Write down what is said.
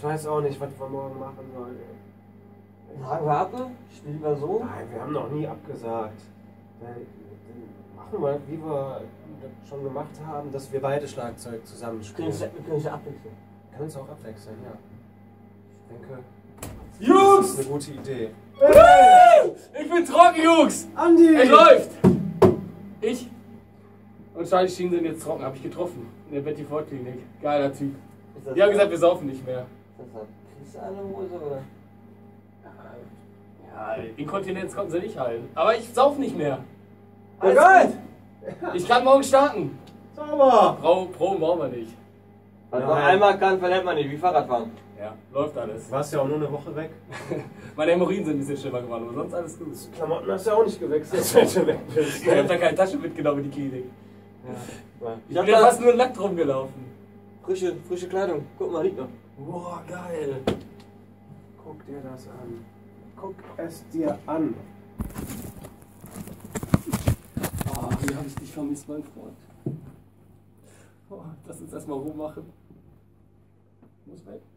Ich weiß auch nicht, was wir morgen machen sollen. Sagen wir ab? Spielen wir so? Nein, wir haben noch nie abgesagt. Dann machen wir, wie wir das schon gemacht haben, dass wir beide Schlagzeug zusammenspielen. Wir können es ja abwechseln. Wir können es auch abwechseln, ja. Ich denke, Jungs! das ist eine gute Idee. Hey! Ich bin trocken, Jungs! Andi! Es läuft! Ich und Charlie Sheen sind jetzt trocken, habe ich getroffen. In der Betty Ford Klinik. Geiler Typ. Die haben gesagt, wir saufen nicht mehr. Ist das eine Hose oder? Ja, Inkontinenz konnten sie nicht heilen. Aber ich sauf nicht mehr. Ja, geil! Ich kann morgen starten. Sauber! Pro brauchen wir nicht. Was man einmal kann, verlernt man nicht, wie Fahrradfahren. Ja, läuft alles. Du warst ja auch nur eine Woche weg. Meine Hämorrhoiden sind ein bisschen schlimmer geworden, aber sonst alles gut. Klamotten hast du ja auch nicht gewechselt, seit du weg bist. Ich habe da keine Tasche mitgenommen in die Klinik. Ja. Ich bin ja fast nur nackt rumgelaufen. Frische Kleidung. Guck mal, liegt noch. Boah, geil. Guck dir das an. Guck es dir an. Oh, wie habe ich dich vermisst, mein Freund. Oh, lass uns erstmal rummachen. Ich muss weg.